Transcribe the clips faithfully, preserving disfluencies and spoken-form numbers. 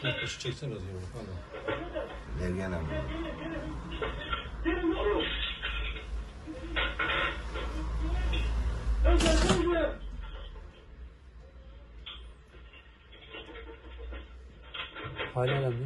Şu çeksene biraz yavrum. Hadi. Dergen ama. Hala önemli.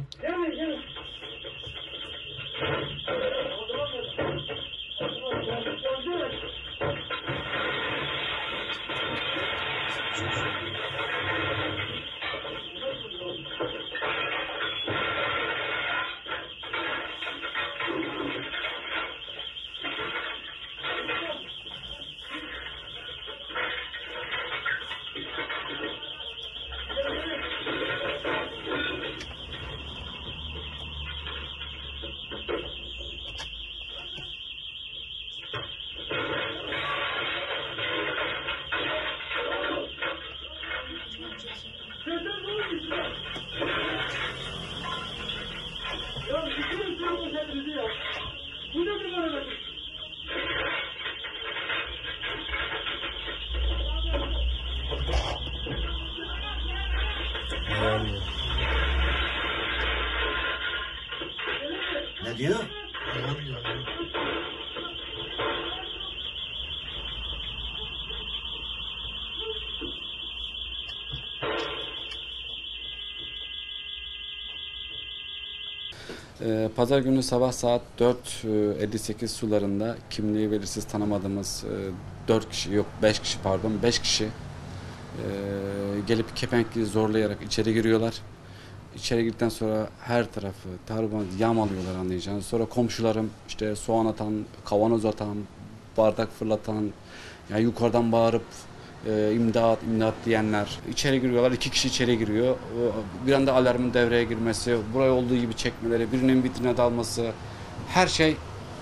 Ne diyor? Ee, Pazar günü sabah saat dört elli sekiz sularında kimliği belirsiz tanımadığımız dört kişi, yok beş kişi pardon, beş kişi e, gelip kepenkli zorlayarak içeri giriyorlar. İçeri girdikten sonra her tarafı tarumar yağmalıyorlar anlayacağınız. Sonra komşularım işte soğan atan, kavanoz atan, bardak fırlatan, yani yukarıdan bağırıp e, imdat, imdat diyenler. İçeri giriyorlar, iki kişi içeri giriyor. Bir anda alarmın devreye girmesi, buraya olduğu gibi çekmeleri, birinin vitrine dalması, her şey,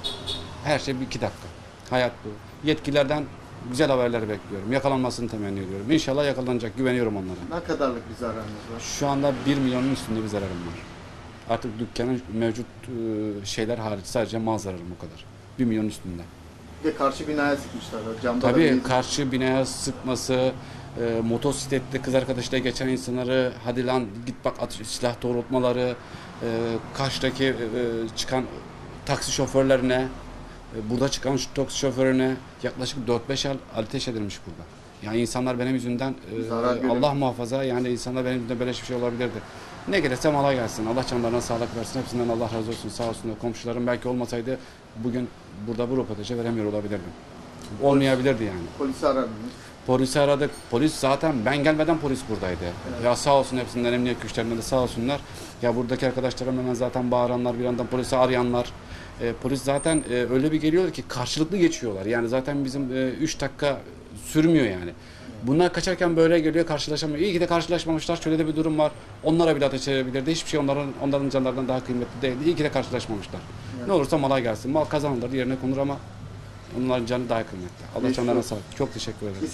her şey bir iki dakika. Hayat bu. Yetkililerden güzel haberler bekliyorum. Yakalanmasını temenni ediyorum. İnşallah yakalanacak, güveniyorum onlara. Ne kadarlık bir zararınız var? Şu anda bir milyonun üstünde bir zararım var. Artık dükkanın mevcut şeyler hariç sadece mal zararım o kadar. Bir milyonun üstünde. Bir de karşı binaya sıkmışlar. Camda da Tabii bir- karşı binaya sıkması, e, motosikletli kız arkadaşıyla geçen insanları hadi lan git bak at, silah doğrultmaları, e, Kaş'taki e, çıkan taksi şoförlerine, e, burada çıkan şu taksi şoförüne yaklaşık dört beş el ateş edilmiş burada. Yani insanlar benim yüzümden e, Zarar görüyor. Allah muhafaza, yani insanlar benim yüzümden böyle bir şey olabilirdi. Ne gelirse mala gelsin. Allah canlarına sağlık versin. Hepsinden Allah razı olsun. Sağ olsunlar. Komşularım belki olmasaydı bugün burada bu röportajı veremiyor olabilirdim. Olmayabilirdi yani. Polisi aradınız. Polisi aradık. Polis zaten ben gelmeden polis buradaydı. Evet. Ya sağ olsun hepsinden, emniyet güçlerinden de sağ olsunlar. Ya buradaki arkadaşlarım hemen zaten bağıranlar, bir yandan polisi arayanlar. E, polis zaten e, öyle bir geliyor ki karşılıklı geçiyorlar. Yani zaten bizim e, üç dakika sürmüyor yani. Bunlar kaçarken böyle geliyor, karşılaşamıyor. İyi ki de karşılaşmamışlar. Şöyle de bir durum var. Onlara bile ateş edebilirdi. Hiçbir şey onların onların canlarından daha kıymetli değildi. İyi ki de karşılaşmamışlar. Evet. Ne olursa malay gelsin. Mal kazanılır, yerine konur ama onların canı daha kıymetli. Allah canlarına sağlık. Çok teşekkür ederim.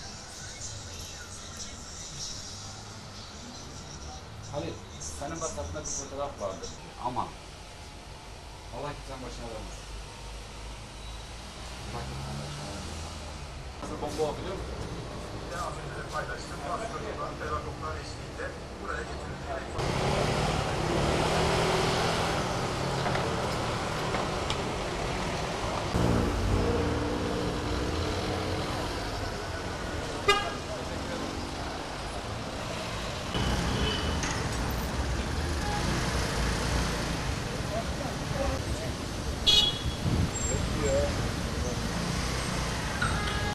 Ali, senin WhatsApp'ında bir fotoğraf vardı. Ama Allah kimsenin başına vermesin. Allah kimsenin başına vermesin. Nasıl bomba biliyor musun? Az önce de paylaştım. Hastalıklar, pedagoglar eşliğinde